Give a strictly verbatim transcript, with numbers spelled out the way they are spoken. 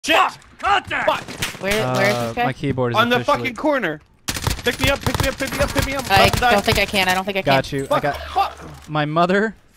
Shit! Contact! Fuck! Where, Uh, where is this guy? my keyboard is On the officially... fucking corner. Pick me up, pick me up, pick me up, pick me up. I About to die. don't think I can. I don't think I can. Got you. Fuck, I got fuck. my mother